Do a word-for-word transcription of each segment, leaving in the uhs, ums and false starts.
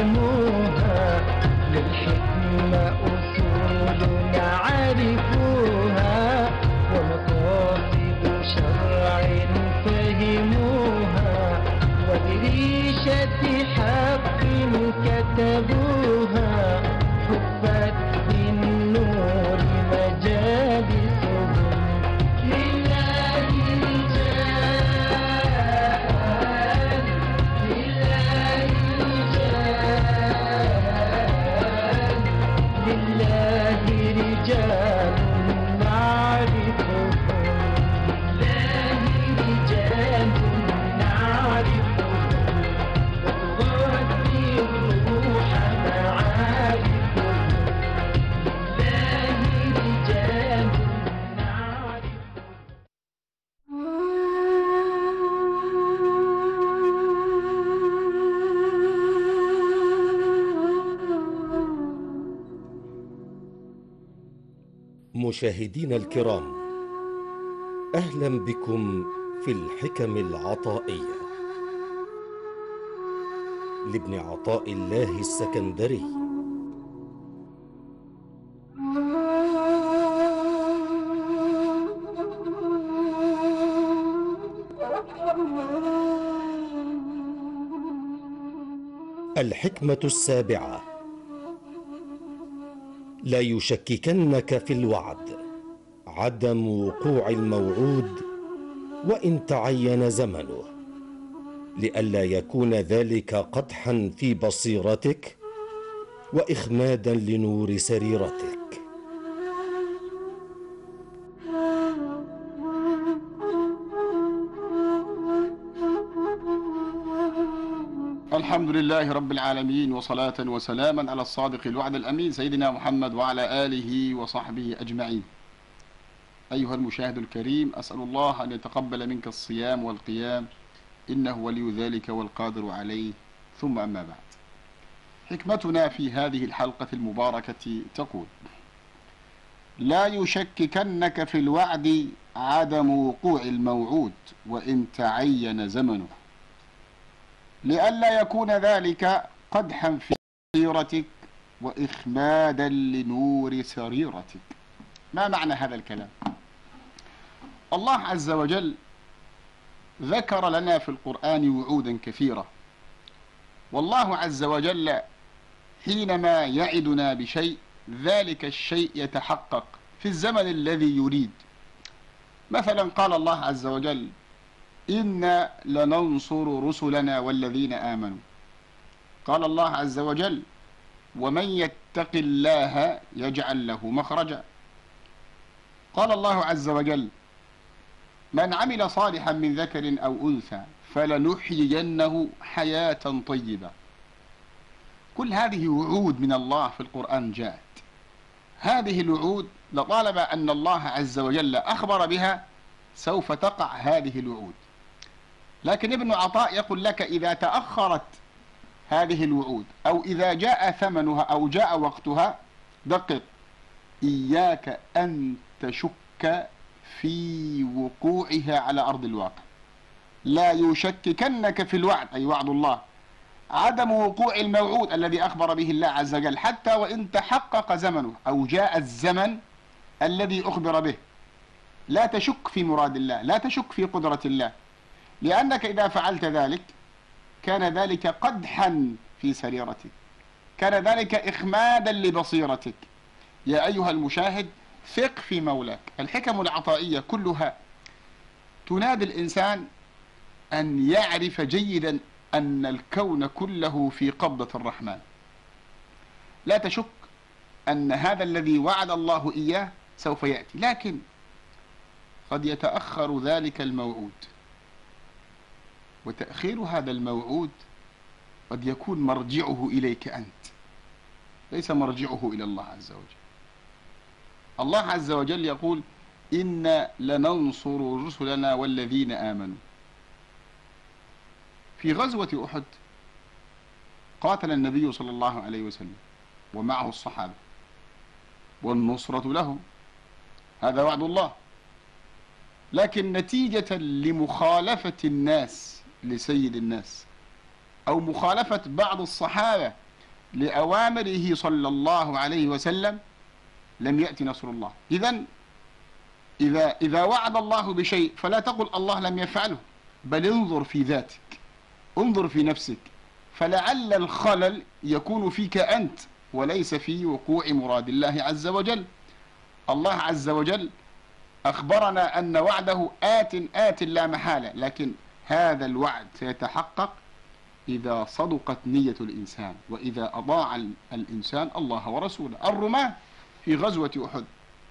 فهموها، للحكمة أصول نعرفوها، ومقاصد شرع فهموها، ودريشة حق كتبوها، حفت بالنور مجالسهم، لله رجال، لله رجال، لله رجال نعرفهم، لله رجال نعرفهم، وتغذي الروح معارفهم، لله رجال نعرفهم. مشاهدينا الكرام، أهلا بكم في الحكم العطائية لابن عطاء الله السكندري. الحكمة السابعة: لا يشككنك في الوعد عدم وقوع الموعود وإن تعين زمنه، لئلا يكون ذلك قدحا في بصيرتك وإخمادا لنور سريرتك. الحمد لله رب العالمين، وصلاة وسلاما على الصادق الوعد الأمين سيدنا محمد وعلى آله وصحبه أجمعين. أيها المشاهد الكريم، أسأل الله أن يتقبل منك الصيام والقيام، إنه ولي ذلك والقادر عليه. ثم أما بعد، حكمتنا في هذه الحلقة المباركة تقول: لا يشككنك في الوعد عدم وقوع الموعود وإن تعين زمنه، لئلا يكون ذلك قدحا في سيرتك وإخمادا لنور سريرتك. ما معنى هذا الكلام؟ الله عز وجل ذكر لنا في القرآن وعودا كثيرة، والله عز وجل حينما يعدنا بشيء ذلك الشيء يتحقق في الزمن الذي يريد. مثلا قال الله عز وجل: إنا لننصر رسلنا والذين آمنوا. قال الله عز وجل: ومن يتق الله يجعل له مخرجا. قال الله عز وجل: من عمل صالحا من ذكر أو أنثى فلنحيينه حياة طيبة. كل هذه وعود من الله في القرآن جاءت. هذه الوعود لطالما أن الله عز وجل أخبر بها سوف تقع هذه الوعود. لكن ابن عطاء يقول لك: إذا تأخرت هذه الوعود أو إذا جاء ثمنها أو جاء وقتها، دقق، إياك أن تشك في وقوعها على أرض الواقع. لا يشككنك في الوعد، أي وعد الله، عدم وقوع الموعود الذي أخبر به الله عز وجل، حتى وإن تحقق زمنه أو جاء الزمن الذي أخبر به. لا تشك في مراد الله، لا تشك في قدرة الله، لأنك إذا فعلت ذلك كان ذلك قدحا في سريرتك، كان ذلك إخمادا لبصيرتك. يا أيها المشاهد، ثق في مولاك. الحكم العطائية كلها تنادي الإنسان أن يعرف جيدا أن الكون كله في قبضة الرحمن. لا تشك أن هذا الذي وعد الله إياه سوف يأتي، لكن قد يتأخر ذلك الموعود، وتأخير هذا الموعود قد يكون مرجعه إليك أنت، ليس مرجعه إلى الله عز وجل. الله عز وجل يقول: إنا لننصر رسلنا والذين آمنوا. في غزوة أحد قاتل النبي صلى الله عليه وسلم ومعه الصحابة، والنصرة لهم، هذا وعد الله. لكن نتيجة لمخالفة الناس لسيد الناس، أو مخالفة بعض الصحابة لأوامره صلى الله عليه وسلم لم يأتي نصر الله. إذن إذا إذا وعد الله بشيء فلا تقل الله لم يفعله، بل انظر في ذاتك، انظر في نفسك، فلعل الخلل يكون فيك أنت وليس في وقوع مراد الله عز وجل. الله عز وجل أخبرنا أن وعده آت آت لا محالة، لكن هذا الوعد سيتحقق إذا صدقت نية الإنسان، وإذا أضاع الإنسان الله ورسوله. الرماة في غزوة أحد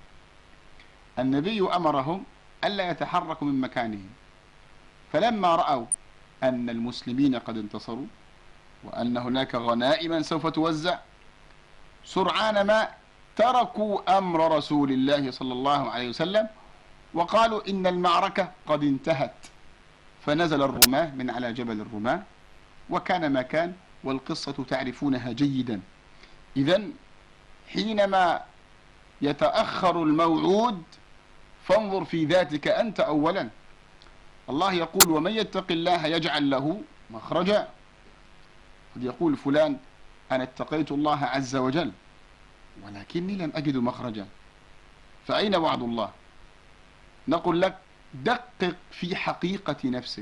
النبي أمرهم ألا يتحركوا من مكانهم، فلما رأوا أن المسلمين قد انتصروا وأن هناك غنائما سوف توزع، سرعان ما تركوا أمر رسول الله صلى الله عليه وسلم وقالوا إن المعركة قد انتهت، فنزل الرماة من على جبل الرماة وكان ما كان، والقصة تعرفونها جيدا. إذن حينما يتأخر الموعود فانظر في ذاتك أنت أولا. الله يقول ومن يتق الله يجعل له مخرجا. قد يقول فلان أنا اتقيت الله عز وجل ولكني لم أجد مخرجا، فأين وعد الله؟ نقول لك دقق في حقيقة نفسك.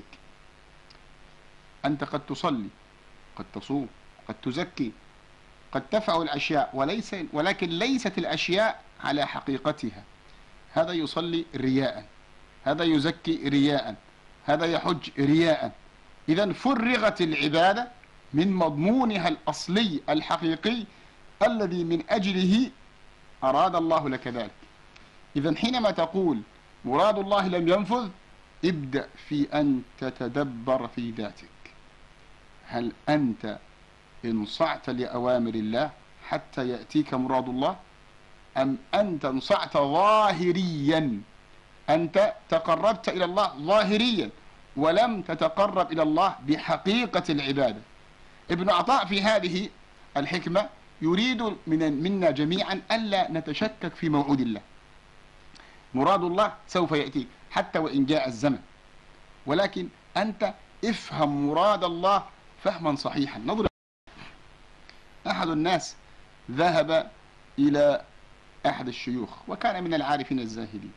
أنت قد تصلي، قد تصوم، قد تزكي، قد تفعل الأشياء، وليس ولكن ليست الأشياء على حقيقتها. هذا يصلي رياء، هذا يزكي رياء، هذا يحج رياء. إذن فرغت العبادة من مضمونها الأصلي الحقيقي الذي من أجله أراد الله لك ذلك. إذن حينما تقول مراد الله لم ينفذ، ابدأ في أن تتدبر في ذاتك. هل أنت انصعت لأوامر الله حتى يأتيك مراد الله، أم أنت انصعت ظاهريا؟ أنت تقربت إلى الله ظاهريا ولم تتقرب إلى الله بحقيقة العبادة. ابن عطاء في هذه الحكمة يريد من منا جميعا ألا نتشكك في موعود الله. مراد الله سوف يأتيك حتى وإن جاء الزمن، ولكن أنت افهم مراد الله فهما صحيحا. نضرب أحد الناس ذهب إلى أحد الشيوخ وكان من العارفين الزاهدين،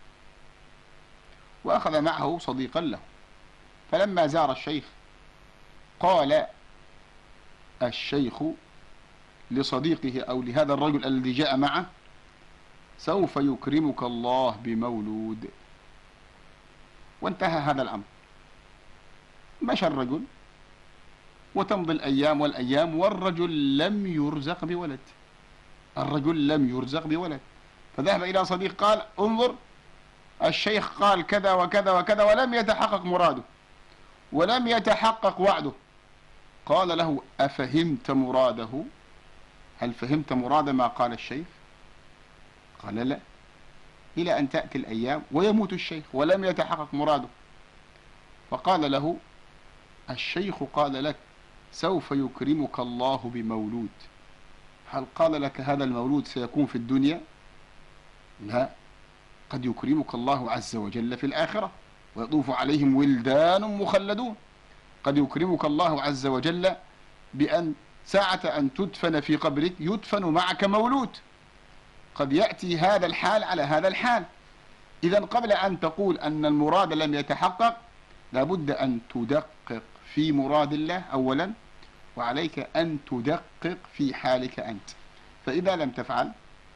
وأخذ معه صديقا له، فلما زار الشيخ قال الشيخ لصديقه أو لهذا الرجل الذي جاء معه سوف يكرمك الله بمولود. وانتهى هذا الأمر. مشى الرجل وتمضي الأيام والأيام والرجل لم يرزق بولد، الرجل لم يرزق بولد. فذهب إلى صديق قال انظر الشيخ قال كذا وكذا وكذا ولم يتحقق مراده ولم يتحقق وعده. قال له أفهمت مراده؟ هل فهمت مراد ما قال الشيخ؟ قال لا. إلى أن تأتي الأيام ويموت الشيخ ولم يتحقق مراده. فقال له الشيخ قال لك سوف يكرمك الله بمولود، هل قال لك هذا المولود سيكون في الدنيا؟ لا، قد يكرمك الله عز وجل في الآخرة ويطوف عليهم ولدان مخلدون. قد يكرمك الله عز وجل بأن ساعة أن تدفن في قبرك يدفن معك مولود. قد يأتي هذا الحال على هذا الحال. إذن قبل أن تقول أن المراد لم يتحقق لابد أن تدقق في مراد الله أولا، وعليك أن تدقق في حالك أنت. فإذا لم تفعل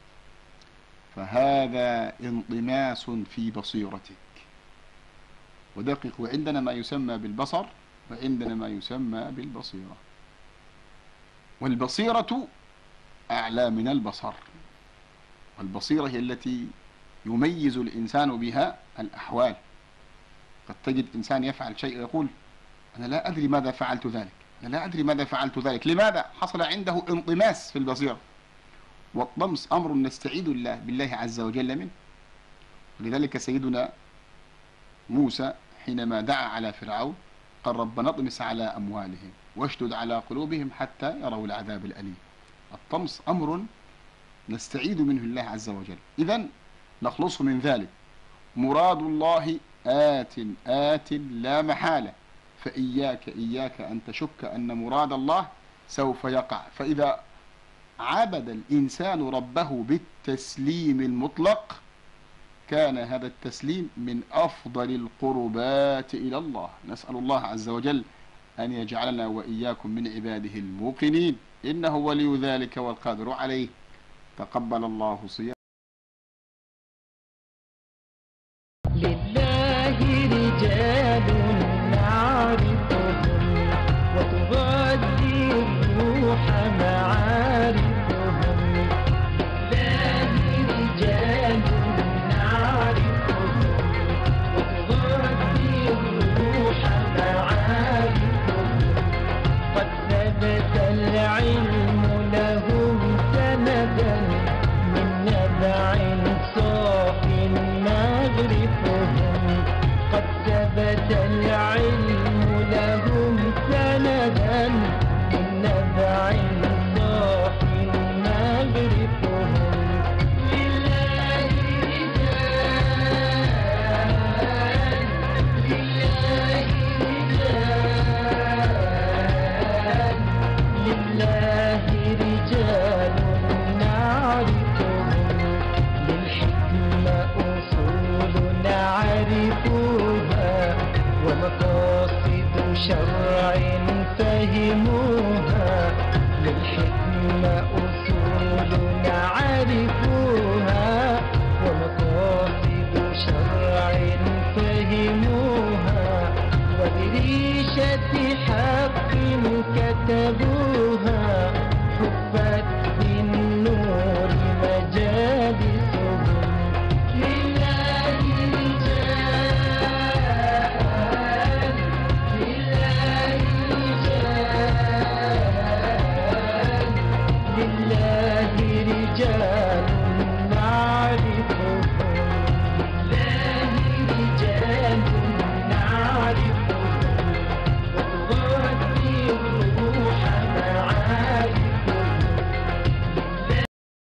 فهذا انطماس في بصيرتك. ودقق، وعندنا ما يسمى بالبصر وعندنا ما يسمى بالبصيرة، والبصيرة أعلى من البصر. والبصيرة هي التي يميز الإنسان بها الأحوال. قد تجد إنسان يفعل شيء ويقول أنا لا أدري ماذا فعلت ذلك، أنا لا أدري ماذا فعلت ذلك. لماذا؟ حصل عنده انطماس في البصيرة. والطمس أمر نستعيذ الله بالله عز وجل منه. ولذلك سيدنا موسى حينما دعا على فرعون قال ربنا اطمس على أموالهم واشدد على قلوبهم حتى يروا العذاب الأليم. الطمس أمر نستعيذ منه الله عز وجل. إذن نخلص من ذلك. مراد الله آت آت لا محالة، فإياك إياك أن تشك أن مراد الله سوف يقع. فإذا عبد الإنسان ربه بالتسليم المطلق كان هذا التسليم من أفضل القربات إلى الله. نسأل الله عز وجل أن يجعلنا وإياكم من عباده الموقنين، إنه ولي ذلك والقادر عليه. تقبل الله صيام. لله رجال نعرفهم وتغذي الروح معارفهم. لله رجال نعرفهم وتغذي الروح معارفهم. قد ثبت العلم لهم سندا من نبع صاف مغرفهم. قد ثبت العلم لهم سندا من نبع صاف مغرفهم. لله رجال لله رجال لله رجال نعرفهم. للحكمة أصول نعرفها ومقاصد شرع فهموها. للحكمة أصول نعرفها ومقاصد شرع فهموها. ودريشة حق كتبوها. حفت بالنور مجالسهم. لله رجال لله رجال لله